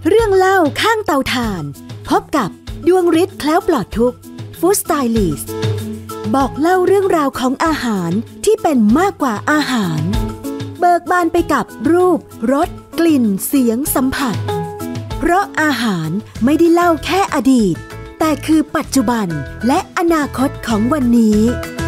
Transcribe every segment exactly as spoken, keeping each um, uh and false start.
เรื่องเล่าข้างเตาถ่านพบกับดวงฤทธิ์แคล้วปลอดทุกข์ฟู้ดสไตลิสต์บอกเล่าเรื่องราวของอาหารที่เป็นมากกว่าอาหารเบิกบานไปกับรูปรสกลิ่นเสียงสัมผัสเพราะอาหารไม่ได้เล่าแค่อดีตแต่คือปัจจุบันและอนาคตของวันนี้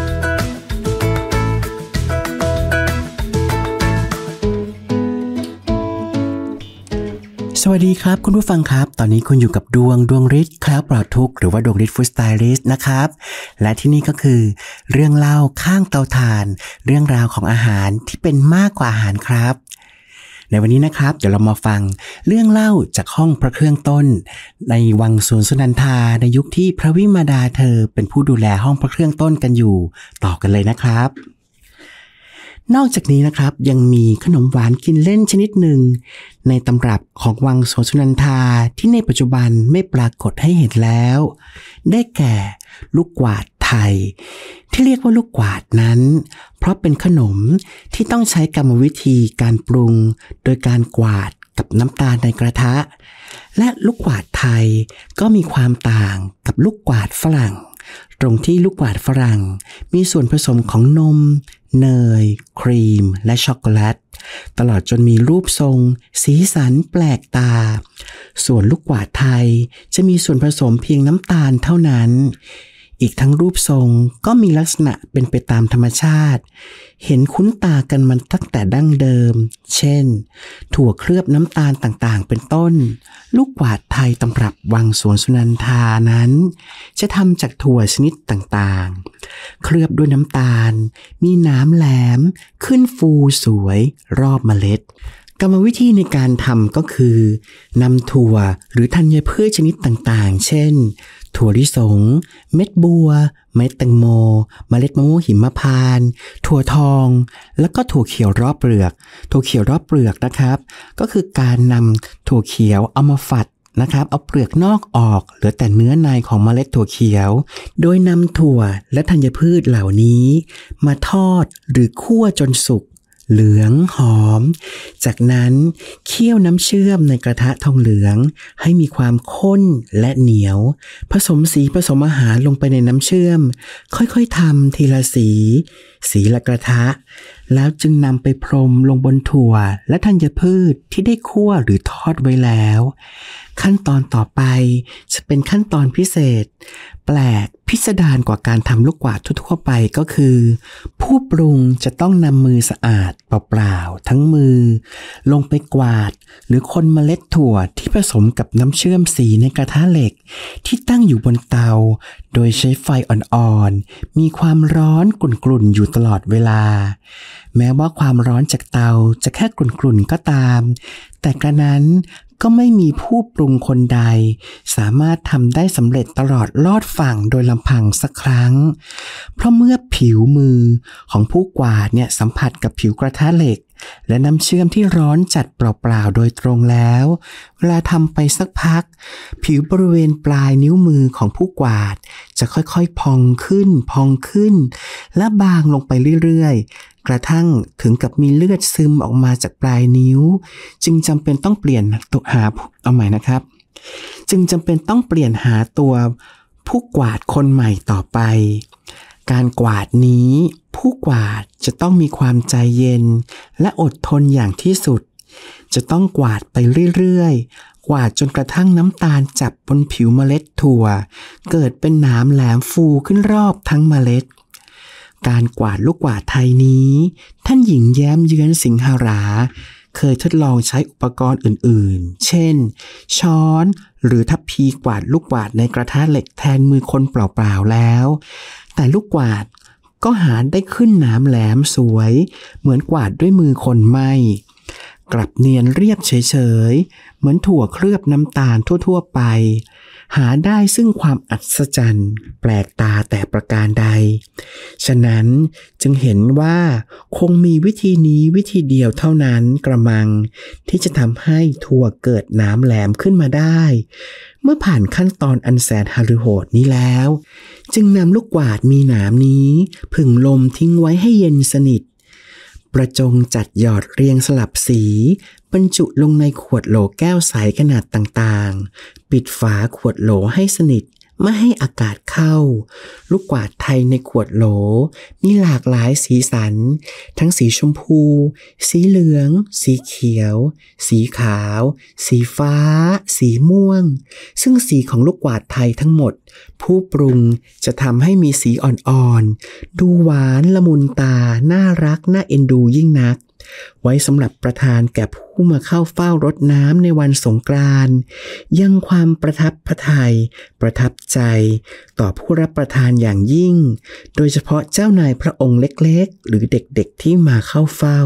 สวัสดีครับคุณผู้ฟังครับตอนนี้คุณอยู่กับดวงดวงฤทธิ์แคล้วปลอดทุกข์หรือว่าดวงฤทธิ์ฟู้ดสไตลิสต์นะครับและที่นี่ก็คือเรื่องเล่าข้างเตาถ่านเรื่องราวของอาหารที่เป็นมากกว่าอาหารครับในวันนี้นะครับเดี๋ยวเรามาฟังเรื่องเล่าจากห้องพระเครื่องต้นในวังสวนสุนันทาในยุคที่พระวิมาดาเธอเป็นผู้ดูแลห้องพระเครื่องต้นกันอยู่ต่อกันเลยนะครับนอกจากนี้นะครับยังมีขนมหวานกินเล่นชนิดหนึ่งในตำรับของวังสวนสุนันทาที่ในปัจจุบันไม่ปรากฏให้เห็นแล้วได้แก่ลูกกวาดไทยที่เรียกว่าลูกกวาดนั้นเพราะเป็นขนมที่ต้องใช้กรรมวิธีการปรุงโดยการกวาดกับน้ำตาลในกระทะและลูกกวาดไทยก็มีความต่างกับลูกกวาดฝรั่งตรงที่ลูกกวาดฝรั่งมีส่วนผสมของนมเนยครีมและช็อกโกแลตตลอดจนมีรูปทรงสีสันแปลกตาส่วนลูกกวาดไทยจะมีส่วนผสมเพียงน้ำตาลเท่านั้นอีกทั้งรูปทรงก็มีลักษณะเป็นไปตามธรรมชาติเห็นคุ้นตากันมาตั้งแต่ดั้งเดิมเช่นถั่วเคลือบน้ำตาลต่างๆเป็นต้นลูกกวาดไทยตำรับวังสวนสุนันทานั้นจะทำจากถั่วชนิดต่างๆเคลือบด้วยน้ำตาลมีหนามแหลมขึ้นฟูสวยรอบเมล็ดกรรมวิธีในการทำก็คือนำถั่วหรือธัญพืชชนิดต่างๆเช่นถั่วลิสงเม็ดบัวเม็ดแตงโมเมล็ดมะม่วงหิมพานต์ถั่วทองแล้วก็ถั่วเขียวรอบเปลือกถั่วเขียวรอบเปลือกนะครับก็คือการนำถั่วเขียวเอามาฝัดนะครับเอาเปลือกนอกออกเหลือแต่เนื้อในของเมล็ดถั่วเขียวโดยนำถั่วและธัญพืชเหล่านี้มาทอดหรือคั่วจนสุกเหลืองหอมจากนั้นเคี่ยวน้ำเชื่อมในกระทะทองเหลืองให้มีความข้นและเหนียวผสมสีผสมอาหารลงไปในน้ำเชื่อมค่อยๆทำทีละสีสีละกระทะแล้วจึงนำไปพรมลงบนถั่วและธัญพืชที่ได้คั่วหรือทอดไว้แล้วขั้นตอนต่อไปจะเป็นขั้นตอนพิเศษแปลกพิสดารกว่าการทำลูกกวาดทั่วๆไปก็คือผู้ปรุงจะต้องนำมือสะอาดเปล่าๆทั้งมือลงไปกวาดหรือคนเมล็ดถั่วที่ผสมกับน้ำเชื่อมสีในกระทะเหล็กที่ตั้งอยู่บนเตาโดยใช้ไฟอ่อนๆมีความร้อนกรุ่นๆอยู่ตลอดเวลาแม้ว่าความร้อนจากเตาจะแค่กรุ่นๆก็ตามแต่กระนั้นก็ไม่มีผู้ปรุงคนใดสามารถทำได้สำเร็จตลอดลอดฝั่งโดยลำพังสักครั้งเพราะเมื่อผิวมือของผู้กวาดเนี่ยสัมผัสกับผิวกระทะเหล็กและน้ำเชื่อมที่ร้อนจัดเปล่าๆโดยตรงแล้วเวลาทำไปสักพักผิวบริเวณปลายนิ้วมือของผู้กวาดจะค่อยๆพองขึ้นพองขึ้นและบางลงไปเรื่อยๆกระทั่งถึงกับมีเลือดซึมออกมาจากปลายนิ้วจึงจำเป็นต้องเปลี่ยนตัวหาเอาใหม่นะครับจึงจำเป็นต้องเปลี่ยนหาตัวผู้กวาดคนใหม่ต่อไปการกวาดนี้ผู้กวาดจะต้องมีความใจเย็นและอดทนอย่างที่สุดจะต้องกวาดไปเรื่อยๆกวาดจนกระทั่งน้ำตาลจับบนผิวเมล็ดถั่วเกิดเป็นหนามแหลมฟูขึ้นรอบทั้งเมล็ดการกวาดลูกกวาดไทยนี้ท่านหญิงแย้มเยื้อนสิงหราเคยทดลองใช้อุปกรณ์อื่นๆเช่นช้อนหรือทัพพีกวาดลูกกวาดในกระทะเหล็กแทนมือคนเปล่าๆแล้วแต่ลูกกวาดก็หาได้ขึ้นหนามแหลมสวยเหมือนกวาดด้วยมือคนไม่กลับเนียนเรียบเฉยๆเหมือนถั่วเคลือบน้ำตาลทั่วๆไปหาได้ซึ่งความอัศจรรย์แปลกตาแต่ประการใดฉะนั้นจึงเห็นว่าคงมีวิธีนี้วิธีเดียวเท่านั้นกระมังที่จะทำให้ถั่วเกิดหนามแหลมขึ้นมาได้เมื่อผ่านขั้นตอนอันแสนหฤโหดนี้แล้วจึงนำลูกกวาดมีหนามนี้ผึ่งลมทิ้งไว้ให้เย็นสนิทประจงจัดหยอดเรียงสลับสีบรรจุลงในขวดโหลแก้วใสขนาดต่างๆปิดฝาขวดโหลให้สนิทไม่ให้อากาศเข้าลูกกวาดไทยในขวดโหลมีหลากหลายสีสันทั้งสีชมพูสีเหลืองสีเขียวสีขาวสีฟ้าสีม่วงซึ่งสีของลูกกวาดไทยทั้งหมดผู้ปรุงจะทำให้มีสีอ่อนๆดูหวานละมุนตาน่ารักน่าเอ็นดูยิ่งนักไว้สำหรับประทานแก่ผู้มาเข้าเฝ้ารดน้ำในวันสงกรานต์ยังความประทับพระทัยประทับใจต่อผู้รับประทานอย่างยิ่งโดยเฉพาะเจ้านายพระองค์เล็กๆหรือเด็กๆที่มาเข้าเฝ้า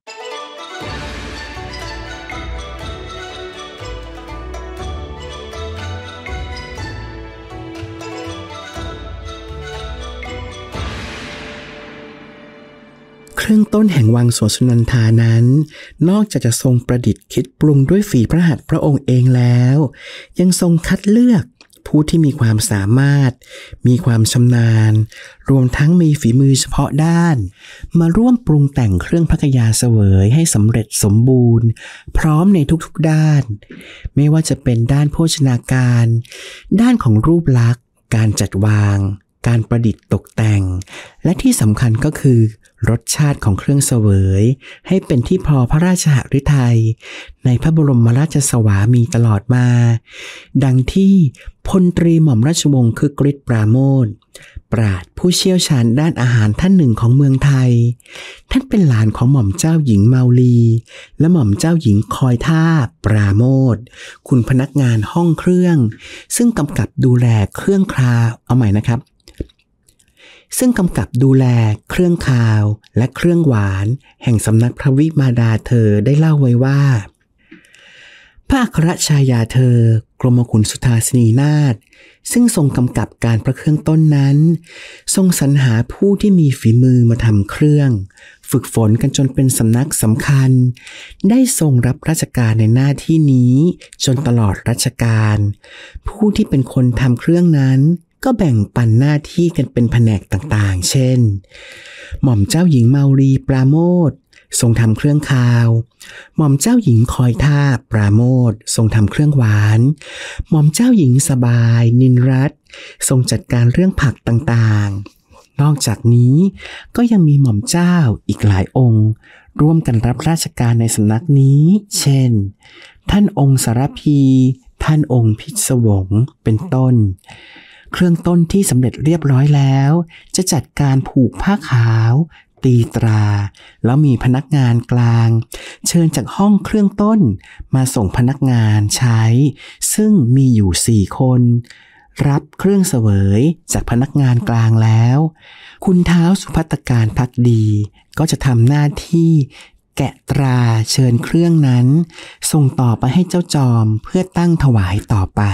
เครื่องต้นแห่งวังสวนสุนันทานั้นนอกจากจะทรงประดิษฐ์คิดปรุงด้วยฝีพระหัตถ์พระองค์เองแล้วยังทรงคัดเลือกผู้ที่มีความสามารถมีความชำนาญรวมทั้งมีฝีมือเฉพาะด้านมาร่วมปรุงแต่งเครื่องพระกยาเสวยให้สำเร็จสมบูรณ์พร้อมในทุกๆด้านไม่ว่าจะเป็นด้านโภชนาการด้านของรูปลักษณ์การจัดวางการประดิษฐ์ตกแต่งและที่สำคัญก็คือรสชาติของเครื่องเสวยให้เป็นที่พอพระราชหฤทัยในพระบรมราชสวามีตลอดมาดังที่พลตรีหม่อมราชวงศ์คึกฤทธิ์ปราโมชปราชญ์ผู้เชี่ยวชาญด้านอาหารท่านหนึ่งของเมืองไทยท่านเป็นหลานของหม่อมเจ้าหญิงเมาลีและหม่อมเจ้าหญิงคอยท่าปราโมชคุณพนักงานห้องเครื่องซึ่งกำกับดูแลเครื่องคราวเอาใหม่นะครับซึ่งกำกับดูแลเครื่องคาวและเครื่องหวานแห่งสำนักพระวิมาดาเธอได้เล่าไว้ว่าพระอัครชายาเธอกรมขุนสุธาสินีนาถซึ่งทรงกำกับการพระเครื่องต้นนั้นทรงสรรหาผู้ที่มีฝีมือมาทำเครื่องฝึกฝนกันจนเป็นสำนักสำคัญได้ทรงรับราชการในหน้าที่นี้จนตลอดรัชกาลผู้ที่เป็นคนทำเครื่องนั้นก็แบ่งปันหน้าที่กันเป็นแผนกต่างๆเช่นหม่อมเจ้าหญิงเมารีปราโมชทรงทำเครื่องคาวหม่อมเจ้าหญิงคอยท่าปราโมชทรงทำเครื่องหวานหม่อมเจ้าหญิงสบายนินรัตน์ทรงจัดการเรื่องผักต่างๆนอกจากนี้ก็ยังมีหม่อมเจ้าอีกหลายองค์ร่วมกันรับราชการในสำนักนี้เช่นท่านองค์สารพีท่านองค์พิศวงเป็นต้นเครื่องต้นที่สำเร็จเรียบร้อยแล้วจะจัดการผูกผ้าขาวตีตราแล้วมีพนักงานกลางเชิญจากห้องเครื่องต้นมาส่งพนักงานใช้ซึ่งมีอยู่สี่คนรับเครื่องเสวยจากพนักงานกลางแล้วคุณเท้าสุภัตตการภักดีก็จะทำหน้าที่แกะตราเชิญเครื่องนั้นส่งต่อไปให้เจ้าจอมเพื่อตั้งถวายต่อไป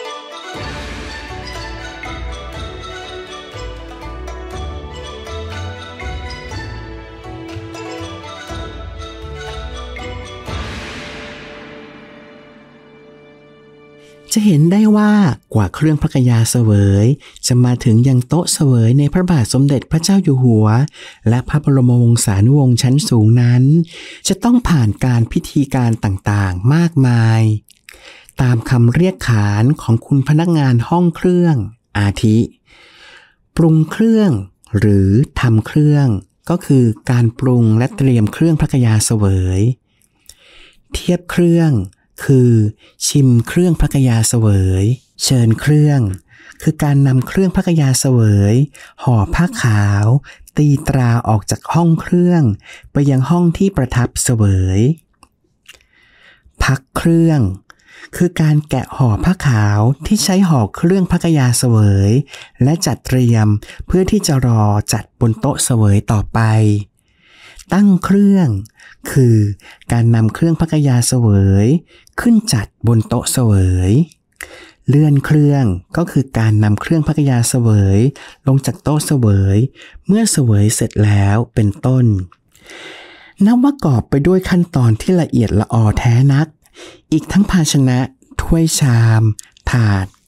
จะเห็นได้ว่ากว่าเครื่องพระกยาเสวยจะมาถึงยังโต๊ะเสวยในพระบาทสมเด็จพระเจ้าอยู่หัวและพระบรมวงศานุวงศ์ชั้นสูงนั้นจะต้องผ่านการพิธีการต่างๆมากมายตามคำเรียกขานของคุณพนักงานห้องเครื่องอาทิปรุงเครื่องหรือทำเครื่องก็คือการปรุงและเตรียมเครื่องพระกยาเสวยเทียบเครื่องคือชิมเครื่องพระกยาเสวยเชิญเครื่องคือการนำเครื่องพระกยาเสวยห่อผ้าขาวตีตราออกจากห้องเครื่องไปยังห้องที่ประทับเสวยพักเครื่องคือการแกะห่อผ้าขาวที่ใช้ห่อเครื่องพระกยาเสวยและจัดเตรียมเพื่อที่จะรอจัดบนโต๊ะเสวยต่อไปตั้งเครื่องคือการนำเครื่องพระกยาเสวยขึ้นจัดบนโต๊ะเสวยเลื่อนเครื่องก็คือการนำเครื่องพระกยาเสวยลงจากโต๊ะเสวยเมื่อเสวยเสร็จแล้วเป็นต้นนับว่ากอบไปด้วยขั้นตอนที่ละเอียดละออแท้นักอีกทั้งภาชนะถ้วยชามถาด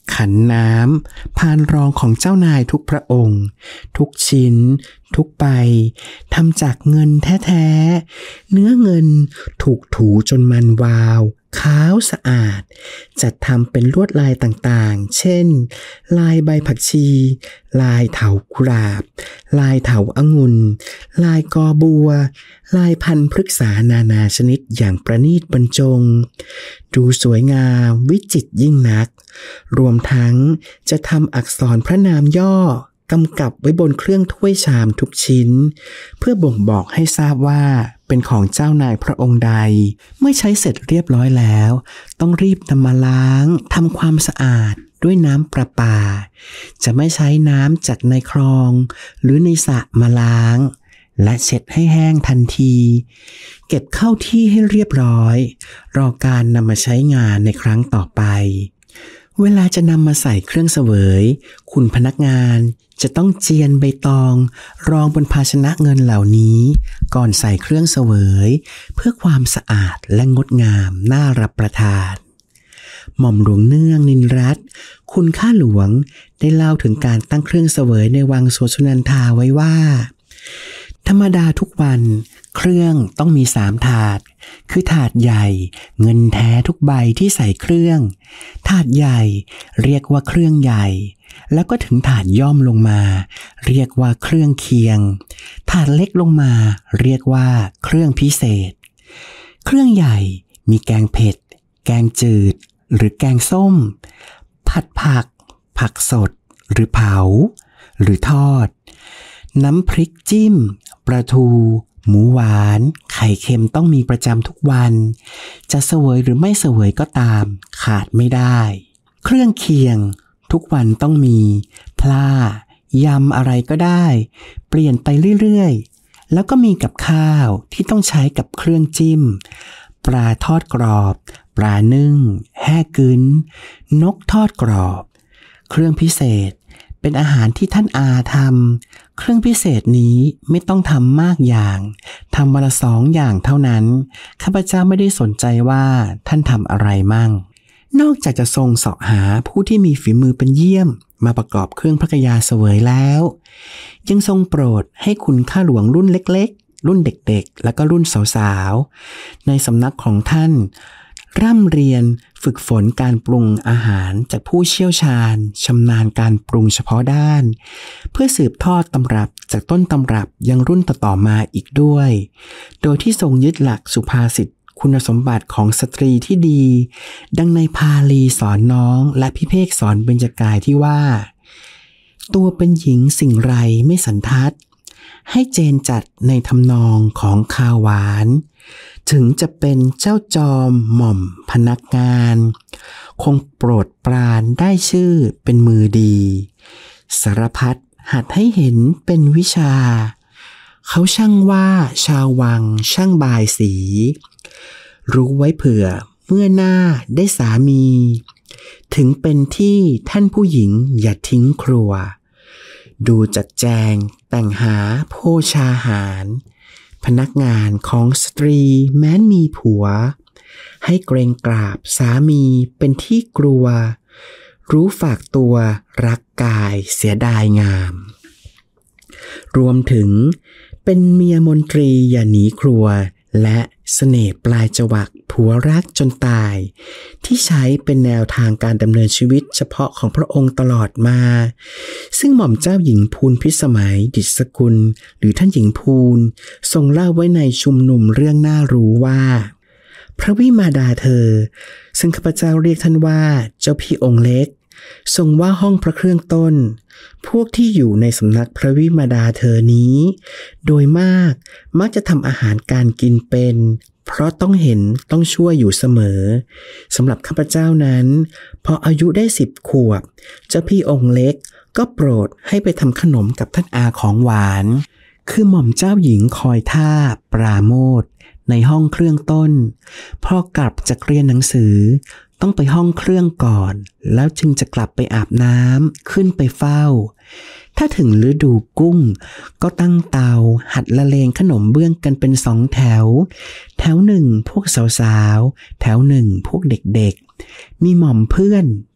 ขันน้ำพานรองของเจ้านายทุกพระองค์ทุกชิ้นทุกใบทำจากเงินแท้ๆเนื้อเงินถูกถูจนมันวาวขาวสะอาดจัดทำเป็นลวดลายต่างๆเช่นลายใบผักชีลายเถากุหลาบลายเถาองุ่นลายกอบัวลายพันธุ์พฤกษานานาชนิดอย่างประณีตบรรจงดูสวยงามวิจิตรยิ่งนักรวมทั้งจะทำอักษรพระนามย่อกำกับไว้บนเครื่องถ้วยชามทุกชิ้นเพื่อบ่งบอกให้ทราบว่าเป็นของเจ้านายพระองค์ใดเมื่อใช้เสร็จเรียบร้อยแล้วต้องรีบนำมาล้างทำความสะอาดด้วยน้ำประปาจะไม่ใช้น้ำจากในคลองหรือในสระมาล้างและเช็ดให้แห้งทันทีเก็บเข้าที่ให้เรียบร้อยรอการนำมาใช้งานในครั้งต่อไปเวลาจะนำมาใส่เครื่องเสวยคุณพนักงานจะต้องเจียนใบตองรองบนภาชนะเงินเหล่านี้ก่อนใส่เครื่องเสวยเพื่อความสะอาดและงดงามน่ารับประทานหม่อมหลวงเนื่องนินรัตน์คุณข้าหลวงได้เล่าถึงการตั้งเครื่องเสวยในวังสวนสุนันทาไว้ว่าธรรมดาทุกวันเครื่องต้องมีสามถาดคือถาดใหญ่เงินแท้ทุกใบที่ใส่เครื่องถาดใหญ่เรียกว่าเครื่องใหญ่แล้วก็ถึงถาดย่อมลงมาเรียกว่าเครื่องเคียงถาดเล็กลงมาเรียกว่าเครื่องพิเศษเครื่องใหญ่มีแกงเผ็ดแกงจืดหรือแกงส้มผัดผักผักสดหรือเผาหรือทอดน้ำพริกจิ้มปลาทูหมูหวานไข่เค็มต้องมีประจำทุกวันจะเสวยหรือไม่เสวยก็ตามขาดไม่ได้เครื่องเคียงทุกวันต้องมีพลายำอะไรก็ได้เปลี่ยนไปเรื่อยๆแล้วก็มีกับข้าวที่ต้องใช้กับเครื่องจิ้มปลาทอดกรอบปลานึ่งแห้กึ้นนกทอดกรอบเครื่องพิเศษเป็นอาหารที่ท่านอาทำเครื่องพิเศษนี้ไม่ต้องทำมากอย่างทำวันละสองอย่างเท่านั้นข้าพเจ้าไม่ได้สนใจว่าท่านทำอะไรมั่งนอกจากจะทรงเสาะหาผู้ที่มีฝีมือเป็นเยี่ยมมาประกอบเครื่องพระกยาเสวยแล้วยังทรงโปรดให้คุณข้าหลวงรุ่นเล็กๆรุ่นเด็กๆแล้วก็รุ่นสาวๆในสำนักของท่านร่ำเรียนฝึกฝนการปรุงอาหารจากผู้เชี่ยวชาญชำนาญการปรุงเฉพาะด้านเพื่อสืบทอดตำรับจากต้นตำรับยังรุ่นต่อๆมาอีกด้วยโดยที่ทรงยึดหลักสุภาษิตคุณสมบัติของสตรีที่ดีดังในพาลีสอนน้องและพิเภกสอนเบญจกายที่ว่าตัวเป็นหญิงสิ่งไรไม่สันทัดให้เจนจัดในทำนองของคาวหวานถึงจะเป็นเจ้าจอมหม่อมพนักงานคงโปรดปรานได้ชื่อเป็นมือดีสารพัดหัดให้เห็นเป็นวิชาเขาช่างว่าชาววังช่างบายสีรู้ไว้เผื่อเมื่อหน้าได้สามีถึงเป็นที่ท่านผู้หญิงอย่าทิ้งครัวดูจัดแจงแต่งหาโภชาหารพนักงานของสตรีแม้นมีผัวให้เกรงกราบสามีเป็นที่กลัวรู้ฝากตัวรักกายเสียดายงามรวมถึงเป็นเมียมนตรีอย่าหนีครัวและเสน่ห์ปลายจวักผัวรักจนตายที่ใช้เป็นแนวทางการดำเนินชีวิตเฉพาะของพระองค์ตลอดมาซึ่งหม่อมเจ้าหญิงภูลพิสมัยดิษฐกุลหรือท่านหญิงภูลทรงเล่าไว้ในชุมนุมเรื่องน่ารู้ว่าพระวิมาดาเธอซึ่งข้าพเจ้าเรียกท่านว่าเจ้าพี่องค์เล็กทรงว่าห้องพระเครื่องต้นพวกที่อยู่ในสำนักพระวิมาดาเธอนี้โดยมากมักจะทำอาหารการกินเป็นเพราะต้องเห็นต้องช่วยอยู่เสมอสำหรับข้าพเจ้านั้นพออายุได้สิบขวบเจ้าพี่องค์เล็กก็โปรดให้ไปทำขนมกับท่านอาของหวานคือหม่อมเจ้าหญิงคอยท่าปราโมทย์ในห้องเครื่องต้นพอกลับจากเรียนหนังสือต้องไปห้องเครื่องก่อนแล้วจึงจะกลับไปอาบน้ำขึ้นไปเฝ้าถ้าถึงฤดูกุ้งก็ตั้งเตาหัดละเลงขนมเบื้องกันเป็นสองแถวแถวหนึ่งพวกสาวๆแถวหนึ่งพวกเด็กๆมีหม่อมเพื่อนไป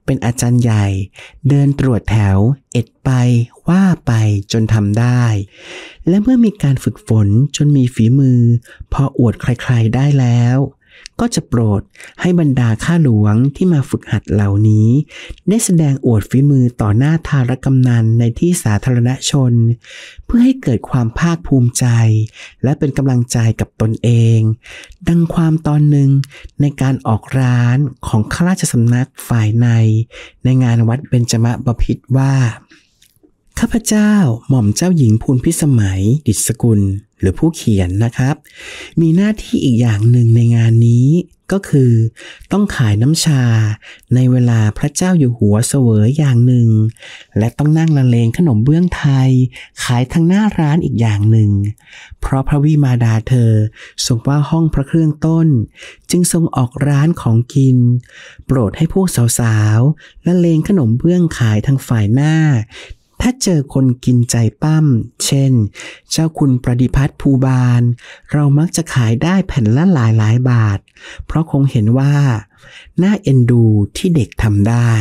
เป็นอาจารย์ใหญ่เดินตรวจแถวเอ็ดไปว่าไปจนทำได้และเมื่อมีการฝึกฝนจนมีฝีมือพออวดใครๆได้แล้วก็จะโปรดให้บรรดาข้าหลวงที่มาฝึกหัดเหล่านี้ได้แสดงอวดฝีมือต่อหน้าทารกำนันในที่สาธารณชนเพื่อให้เกิดความภาคภูมิใจและเป็นกำลังใจกับตนเองดังความตอนหนึ่งในการออกร้านของข้าราชสำนักฝ่ายในในงานวัดเบญจมบพิตรว่าข้าพเจ้าหม่อมเจ้าหญิงภูลพิสมัยดิษกุลหรือผู้เขียนนะครับมีหน้าที่อีกอย่างหนึ่งในงานนี้ก็คือต้องขายน้ำชาในเวลาพระเจ้าอยู่หัวเสวยอย่างหนึ่งและต้องนั่งละเลงขนมเบื้องไทยขายทางหน้าร้านอีกอย่างหนึ่งเพราะพระวิมาดาเธอทรงว่าห้องพระเครื่องต้นจึงทรงออกร้านของกินโปรดให้พวกสาวๆละเลงขนมเบื้องขายทางฝ่ายหน้าถ้าเจอคนกินใจปั้มเช่นเจ้าคุณประดิพัฒน์ภูบาลเรามักจะขายได้แผ่นละหลายหลายบาทเพราะคงเห็นว่าน่าเอ็นดูที่เด็กทำได้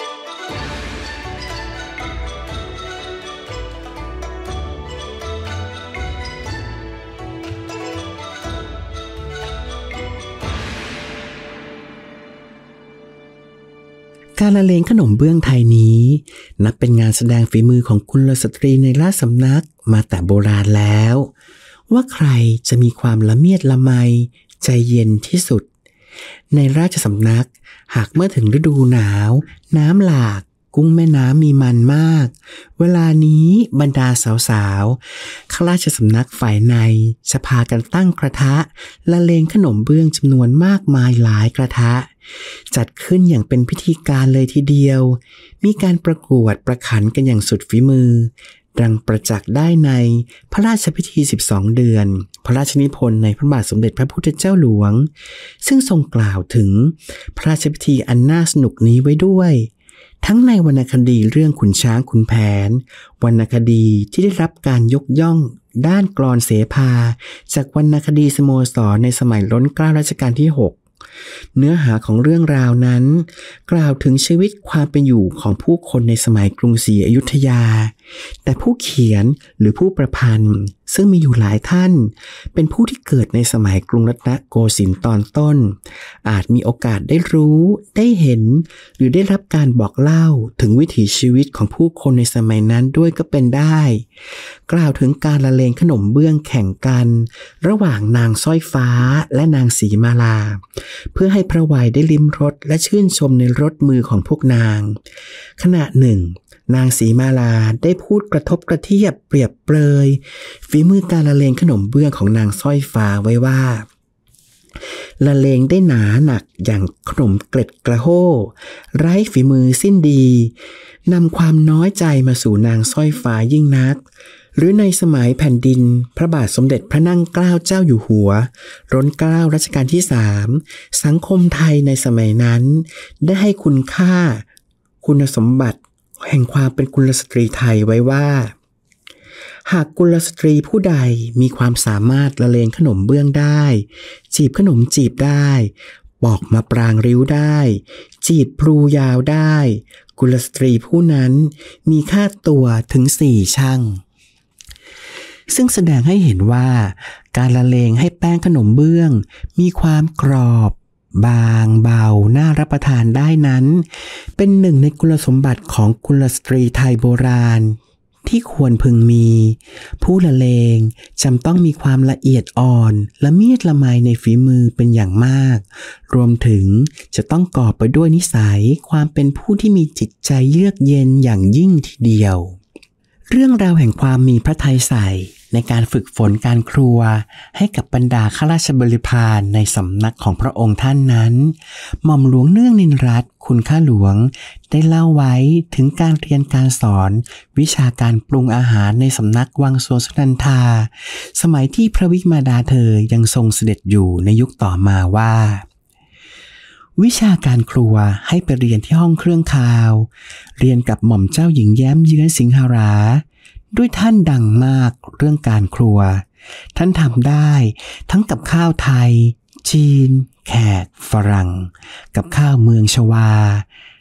การละเลงขนมเบื้องไทยนี้นับเป็นงานแสดงฝีมือของกุลสตรีในราชสำนักมาแต่โบราณแล้วว่าใครจะมีความละเมียดละไมใจเย็นที่สุดในราชสำนักหากเมื่อถึงฤดูหนาวน้ำหลากกุ้งแม่น้ำมีมันมากเวลานี้บรรดาสาวๆข้าราชสำนักฝ่ายในจะพากันตั้งกระทะละเลงขนมเบื้องจำนวนมากมายหลายกระทะจัดขึ้นอย่างเป็นพิธีการเลยทีเดียวมีการประกวดประขันกันอย่างสุดฝีมือดังประจักษ์ได้ในพระราชพิธีสิบสองเดือนพระราชนิพนธ์ในพระบาทสมเด็จพระพุทธเจ้าหลวงซึ่งทรงกล่าวถึงพระราชพิธีอันน่าสนุกนี้ไว้ด้วยทั้งในวรรณคดีเรื่องขุนช้างขุนแผนวรรณคดีที่ได้รับการยกย่องด้านกลอนเสภาจากวรรณคดีสโมสรในสมัยรัชกาลรัชกาลที่หกเนื้อหาของเรื่องราวนั้นกล่าวถึงชีวิตความเป็นอยู่ของผู้คนในสมัยกรุงศรีอยุธยาแต่ผู้เขียนหรือผู้ประพันธ์ซึ่งมีอยู่หลายท่านเป็นผู้ที่เกิดในสมัยกรุงรัตนโกสินทร์ตอนต้นอาจมีโอกาสได้รู้ได้เห็นหรือได้รับการบอกเล่าถึงวิถีชีวิตของผู้คนในสมัยนั้นด้วยก็เป็นได้กล่าวถึงการละเลงขนมเบื้องแข่งกันระหว่างนางสร้อยฟ้าและนางศรีมาลาเพื่อให้พระวัยได้ลิ้มรสและชื่นชมในรสมือของพวกนางขณะหนึ่งนางศรีมาลาได้พูดกระทบกระเทียบเปรียบเปรยฝีมือการละเลงขนมเบื้องของนางสร้อยฟ้าไว้ว่าละเลงได้หนาหนักอย่างขนมเกล็ดกระโห้ไร้ฝีมือสิ้นดีนำความน้อยใจมาสู่นางสร้อยฟ้ายิ่งนักหรือในสมัยแผ่นดินพระบาทสมเด็จพระนั่งเกล้าเจ้าอยู่หัวรัชกาลรัชกาลที่สามสังคมไทยในสมัยนั้นได้ให้คุณค่าคุณสมบัติแห่งความเป็นกุลสตรีไทยไว้ว่าหากกุลสตรีผู้ใดมีความสามารถละเลงขนมเบื้องได้จีบขนมจีบได้ปอกมะปรางริ้วได้จีบพลูยาวได้กุลสตรีผู้นั้นมีค่าตัวถึงสี่ชั่งซึ่งแสดงให้เห็นว่าการละเลงให้แป้งขนมเบื้องมีความกรอบบางเบาน่ารับประทานได้นั้นเป็นหนึ่งในคุณสมบัติของกุลสตรีไทยโบราณที่ควรพึงมีผู้ละเลงจำต้องมีความละเอียดอ่อนละเมียดละไมในฝีมือเป็นอย่างมากรวมถึงจะต้องกอบไปด้วยนิสัยความเป็นผู้ที่มีจิตใจเยือกเย็นอย่างยิ่งทีเดียวเรื่องราวแห่งความมีพระทัยใส่ในการฝึกฝนการครัวให้กับบรรดาข้าราชบริพารในสำนักของพระองค์ท่านนั้นหม่อมหลวงเนื่องนินรัตน์คุณข้าหลวงได้เล่าไว้ถึงการเรียนการสอนวิชาการปรุงอาหารในสำนักวังสวนสุนันทาสมัยที่พระวิมาดาเธอยังทรงเสด็จอยู่ในยุคต่อมาว่าวิชาการครัวให้ไปเรียนที่ห้องเครื่องคาวเรียนกับหม่อมเจ้าหญิงแย้มเยื้อนสิงหราด้วยท่านดังมากเรื่องการครัวท่านทำได้ทั้งกับข้าวไทยจีนแขกฝรั่งกับข้าวเมืองชวา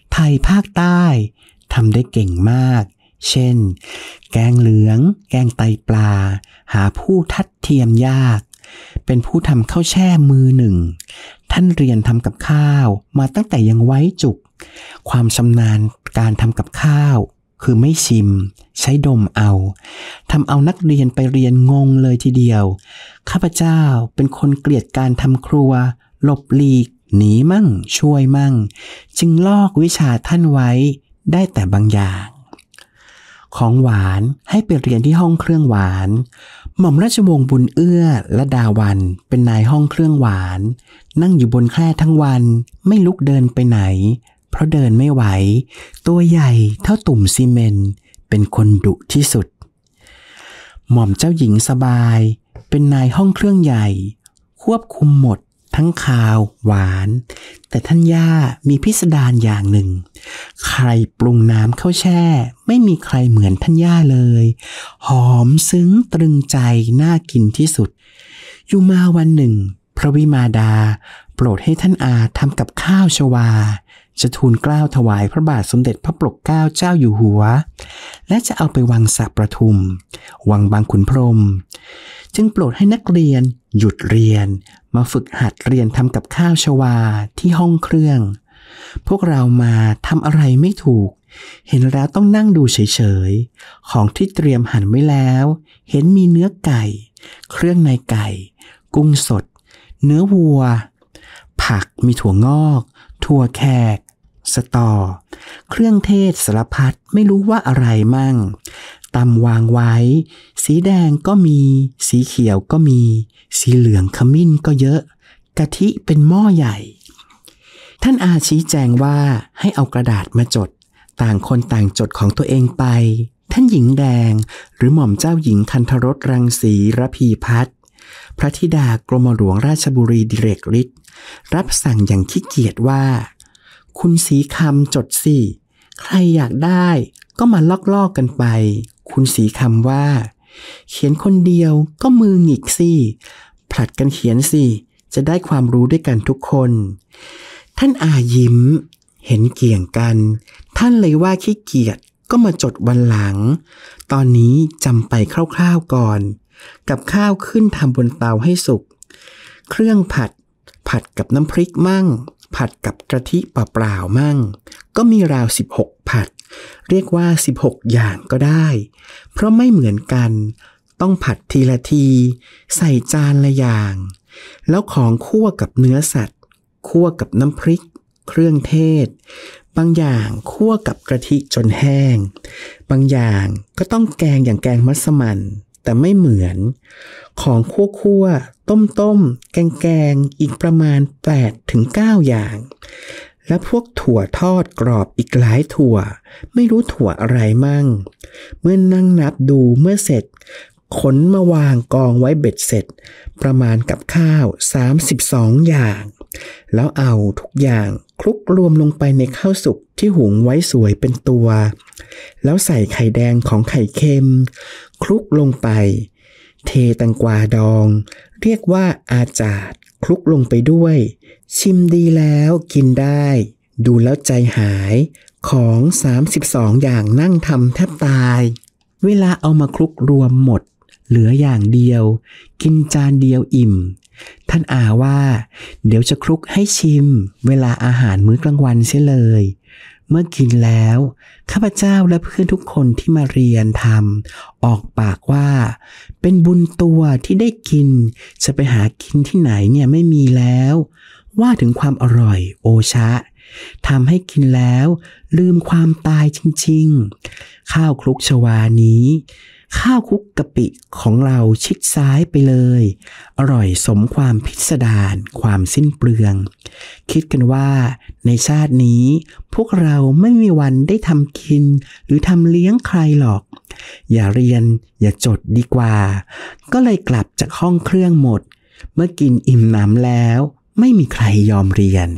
ไทยภาคใต้ทำได้เก่งมากเช่นแกงเหลืองแกงไตปลาหาผู้ทัดเทียมยากเป็นผู้ทำข้าวแช่มือหนึ่งท่านเรียนทำกับข้าวมาตั้งแต่ยังไว้จุกความชำนาญการทำกับข้าวคือไม่ชิมใช้ดมเอาทำเอานักเรียนไปเรียนงงเลยทีเดียวข้าพเจ้าเป็นคนเกลียดการทำครัวหลบหลีกหนีมั่งช่วยมั่งจึงลอกวิชาท่านไว้ได้แต่บางอย่างของหวานให้ไปเรียนที่ห้องเครื่องหวานหม่อมราชวงศ์บุญเอื้อและดาวันเป็นนายห้องเครื่องหวานนั่งอยู่บนแคร่ทั้งวันไม่ลุกเดินไปไหนเพราะเดินไม่ไหวตัวใหญ่เท่าตุ่มซีเมนต์เป็นคนดุที่สุดหม่อมเจ้าหญิงสบายเป็นนายห้องเครื่องใหญ่ควบคุมหมดทั้งคาวหวานแต่ท่านย่ามีพิสดารอย่างหนึ่งใครปรุงน้ำข้าวแช่ไม่มีใครเหมือนท่านย่าเลยหอมซึ้งตรึงใจน่ากินที่สุดอยู่มาวันหนึ่งพระวิมาดาโปรดให้ท่านอาทำกับข้าวชวาจะทูลเกล้าถวายพระบาทสมเด็จพระปกเกล้าเจ้าอยู่หัวและจะเอาไปวังสระประทุมวังบางขุนพรหมจึงโปรดให้นักเรียนหยุดเรียนมาฝึกหัดเรียนทำกับข้าวชวาที่ห้องเครื่องพวกเรามาทำอะไรไม่ถูกเห็นแล้วต้องนั่งดูเฉยๆของที่เตรียมหั่นไว้แล้วเห็นมีเนื้อไก่เครื่องในไก่กุ้งสดเนื้อวัวผักมีถั่วงอกถั่วแขกสตอเครื่องเทศสารพัดไม่รู้ว่าอะไรมั่งตำวางไว้สีแดงก็มีสีเขียวก็มีสีเหลืองขมิ้นก็เยอะกะทิเป็นหม้อใหญ่ท่านอาชี้แจงว่าให้เอากระดาษมาจดต่างคนต่างจดของตัวเองไปท่านหญิงแดงหรือหม่อมเจ้าหญิงคันธรสรังสีระพีพัฒน์พระธิดากรมหลวงราชบุรีดิเรกฤทธิ์รับสั่งอย่างขี้เกียจว่าคุณสีคำจดสิใครอยากได้ก็มาลอกๆกันไปคุณสีคำว่าเขียนคนเดียวก็มือหงิกสิผลัดกันเขียนสิจะได้ความรู้ด้วยกันทุกคนท่านอายิ้มเห็นเกี่ยงกันท่านเลยว่าขี้เกียจก็มาจดวันหลังตอนนี้จำไปคร่าวๆก่อนกับข้าวขึ้นทำบนเตาให้สุกเครื่องผัดผัดกับน้ำพริกมั่งผัดกับกะทิเปล่าๆมั่งก็มีราวสิบหกผัดเรียกว่าสิบหกอย่างก็ได้เพราะไม่เหมือนกันต้องผัดทีละทีใส่จานละอย่างแล้วของคั่วกับเนื้อสัตว์คั่วกับน้ำพริกเครื่องเทศบางอย่างคั่วกับกะทิจนแห้งบางอย่างก็ต้องแกงอย่างแกงมัสมั่นแต่ไม่เหมือนของคั่วๆต้มๆแกงๆอีกประมาณ แปดถึงเก้า อย่างและพวกถั่วทอดกรอบอีกหลายถั่วไม่รู้ถั่วอะไรมั่งเมื่อนั่งนับดูเมื่อเสร็จขนมาวางกองไว้เบ็ดเสร็จประมาณกับข้าวสามสิบสองอย่างแล้วเอาทุกอย่างคลุกรวมลงไปในข้าวสุกที่หุงไว้สวยเป็นตัวแล้วใส่ไข่แดงของไข่เค็มคลุกลงไปเทแตงกวาดองเรียกว่าอาจาดคลุกลงไปด้วยชิมดีแล้วกินได้ดูแล้วใจหายของสามสิบสองอย่างนั่งทำแทบตายเวลาเอามาคลุกรวมหมดเหลืออย่างเดียวกินจานเดียวอิ่มท่านอาว่าเดี๋ยวจะคลุกให้ชิมเวลาอาหารมื้อกลางวันเสียเลยเมื่อกินแล้วข้าพเจ้าและเพื่อนทุกคนที่มาเรียนทำออกปากว่าเป็นบุญตัวที่ได้กินจะไปหากินที่ไหนเนี่ยไม่มีแล้วว่าถึงความอร่อยโอชะทำให้กินแล้วลืมความตายจริงๆข้าวคลุกชวานี้ข้าวคลุกกะปิของเราชิดซ้ายไปเลยอร่อยสมความพิสดารความสิ้นเปลืองคิดกันว่าในชาตินี้พวกเราไม่มีวันได้ทำกินหรือทำเลี้ยงใครหรอกอย่าเรียนอย่าจดดีกว่าก็เลยกลับจากห้องเครื่องหมดเมื่อกินอิ่มหนำแล้วไม่มีใครยอมเรียน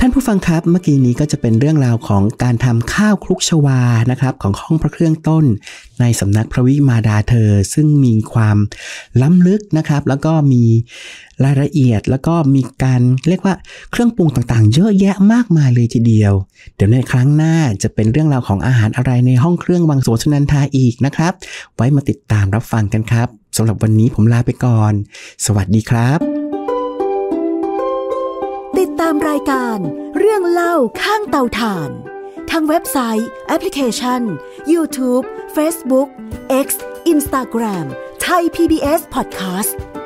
ท่านผู้ฟังครับเมื่อกี้นี้ก็จะเป็นเรื่องราวของการทำข้าวคลุกชวานะครับของห้องพระเครื่องต้นในสำนักพระวิมาดาเธอซึ่งมีความล้ำลึกนะครับแล้วก็มีรายละเอียดแล้วก็มีการเรียกว่าเครื่องปรุงต่างๆเยอะแยะมากมายเลยทีเดียวเดี๋ยวในครั้งหน้าจะเป็นเรื่องราวของอาหารอะไรในห้องเครื่องวังสวนสุนันทาอีกนะครับไว้มาติดตามรับฟังกันครับสำหรับวันนี้ผมลาไปก่อนสวัสดีครับติดตามรายการเรื่องเล่าข้างเตาถ่านทางเว็บไซต์แอปพลิเคชัน YouTube Facebook X Instagram Thai พี บี เอส Podcast